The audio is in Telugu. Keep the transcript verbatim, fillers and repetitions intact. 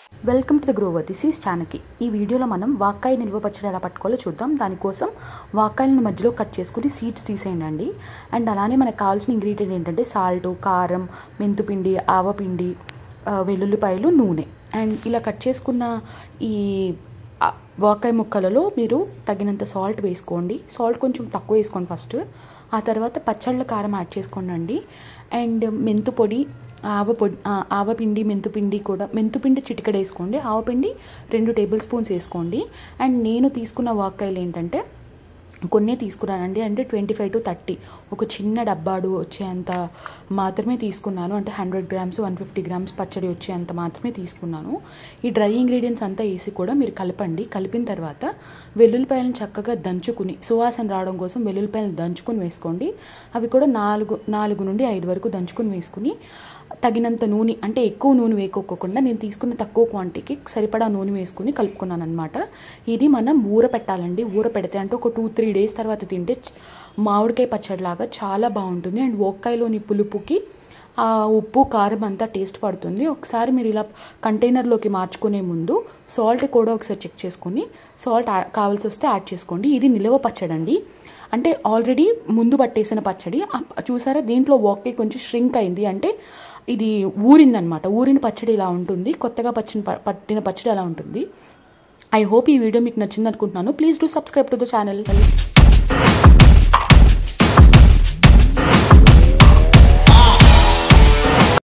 Welcome to the Grover. This is Chanaki. ఈ వీడియోలో మనం వాక్కాయ నిల్వ పచ్చడి ఎలా పట్టుకోవాలో చూద్దాం. దానికోసం వాక్కాయలను మధ్యలో కట్ చేసుకుని సీడ్స్ తీసేయండి. అండ్ అలానే మనకు కావాల్సిన ఇంగ్రీడియంట్ ఏంటంటే సాల్ట్, కారం, మెంతుపిండి, ఆవపిండి, వెల్లుల్లిపాయలు, నూనె. అండ్ ఇలా కట్ చేసుకున్న ఈ వాక్కాయ ముక్కలలో మీరు తగినంత సాల్ట్ వేసుకోండి. సాల్ట్ కొంచెం తక్కువ వేసుకోండి ఫస్ట్. ఆ తర్వాత పచ్చళ్ళ కారం యాడ్ చేసుకోండి. అండ్ మెంతు పొడి, ఆవ పొడి, ఆవపిండి, మెంతుపిండి కూడా మెంతుపిండి చిటికెడు వేసుకోండి. ఆవపిండి రెండు టేబుల్ స్పూన్స్ వేసుకోండి. అండ్ నేను తీసుకున్న వాక్కాయలు ఏంటంటే కొన్నే తీసుకున్నానండి. అంటే ట్వంటీ ఫైవ్ టు థర్టీ ఒక చిన్న డబ్బాడు వచ్చేంత మాత్రమే తీసుకున్నాను. అంటే hundred grams one fifty grams పచ్చడి వచ్చేంత మాత్రమే తీసుకున్నాను. ఈ డ్రై ఇంగ్రీడియంట్స్ అంతా వేసి కూడా మీరు కలపండి. కలిపిన తర్వాత వెల్లుల్లిపాయలను చక్కగా దంచుకుని సువాసన రావడం కోసం వెల్లుల్లిపాయలను దంచుకుని వేసుకోండి. అవి కూడా నాలుగు నాలుగు నుండి ఐదు వరకు దంచుకుని వేసుకుని తగినంత నూనె, అంటే ఎక్కువ నూనె వేసుకోకుండా నేను తీసుకున్న తక్కువ క్వాంటిటీకి సరిపడా నూనె వేసుకుని కలుపుకున్నాను అనమాట. ఇది మనం ఊర పెట్టాలండి. ఊర పెడితే అంటే ఒక టూ త్రీ డేస్ తర్వాత తింటే మామిడికాయ పచ్చడిలాగా చాలా బాగుంటుంది. అండ్ వంకాయలోని పులుపుకి ఆ ఉప్పు కారం అంతా టేస్ట్ పడుతుంది. ఒకసారి మీరు ఇలా కంటైనర్లోకి మార్చుకునే ముందు సాల్ట్ కూడా ఒకసారి చెక్ చేసుకుని సాల్ట్ కావాల్సి వస్తే యాడ్ చేసుకోండి. ఇది నిల్వ పచ్చడి అండి. అంటే ఆల్రెడీ ముందు పట్టేసిన పచ్చడి. చూసారా, దీంట్లో వాక్కాయ కొంచెం ష్రింక్ అయింది. అంటే ఇది ఊరిందనమాట. ఊరిన పచ్చడి ఇలా ఉంటుంది. కొత్తగా పచ్చిన పట్టిన పచ్చడి అలా ఉంటుంది. ఐ హోప్ ఈ వీడియో మీకు నచ్చింది అనుకుంటున్నాను. Please do subscribe to the channel.